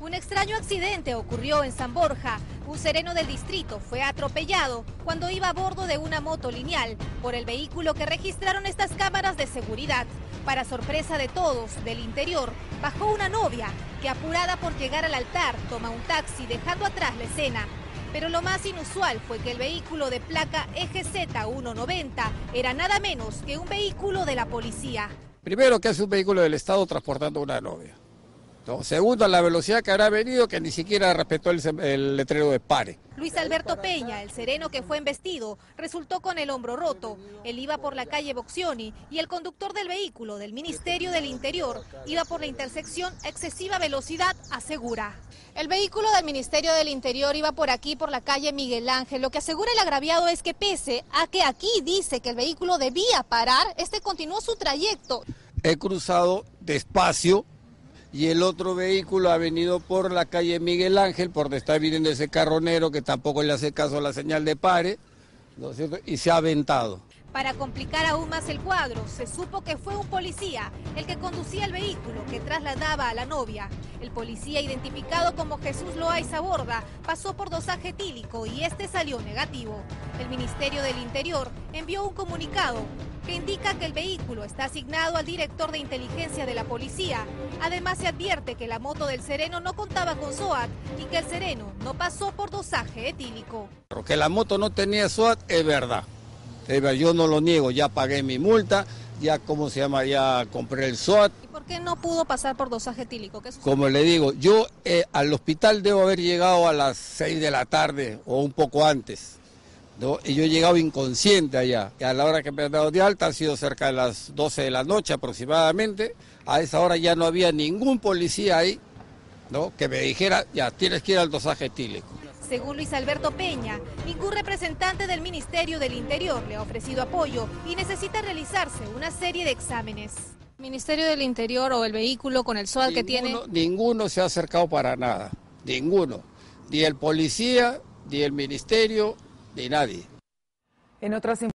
Un extraño accidente ocurrió en San Borja. Un sereno del distrito fue atropellado cuando iba a bordo de una moto lineal por el vehículo que registraron estas cámaras de seguridad. Para sorpresa de todos, del interior bajó una novia que, apurada por llegar al altar, toma un taxi dejando atrás la escena. Pero lo más inusual fue que el vehículo de placa EGZ 190 era nada menos que un vehículo de la policía. Primero, que es un vehículo del Estado transportando a una novia. No. Segundo, la velocidad que habrá venido, que ni siquiera respetó el letrero de pare. Luis Alberto Peña, el sereno que fue embestido, resultó con el hombro roto. Él iba por la calle Boxioni y el conductor del vehículo del Ministerio del Interior iba por la intersección a excesiva velocidad, asegura. El vehículo del Ministerio del Interior iba por aquí, por la calle Miguel Ángel. Lo que asegura el agraviado es que pese a que aquí dice que el vehículo debía parar, este continuó su trayecto. He cruzado despacio y el otro vehículo ha venido por la calle Miguel Ángel, por donde está viniendo ese carronero que tampoco le hace caso a la señal de pare, ¿no es cierto? Y se ha aventado. Para complicar aún más el cuadro, se supo que fue un policía el que conducía el vehículo que trasladaba a la novia. El policía, identificado como Jesús Loaiza Borda, pasó por dosaje etílico y este salió negativo. El Ministerio del Interior envió un comunicado que indica que el vehículo está asignado al director de inteligencia de la policía. Además, se advierte que la moto del sereno no contaba con SOAT y que el sereno no pasó por dosaje etílico. Que la moto no tenía SOAT es verdad. Yo no lo niego, ya pagué mi multa, ya ya compré el SOAT. ¿Y por qué no pudo pasar por dosaje etílico? Como le digo, yo al hospital debo haber llegado a las 6 de la tarde o un poco antes, ¿no? Y yo he llegado inconsciente allá. Y a la hora que me han dado de alta han sido cerca de las 12 de la noche aproximadamente. A esa hora ya no había ningún policía ahí, ¿no? Que me dijera, ya tienes que ir al dosaje etílico. Según Luis Alberto Peña, ningún representante del Ministerio del Interior le ha ofrecido apoyo y necesita realizarse una serie de exámenes. ¿Ministerio del Interior o el vehículo con el SOAT que tiene? Ninguno se ha acercado para nada, ninguno. Ni el policía, ni el ministerio, ni nadie. En otras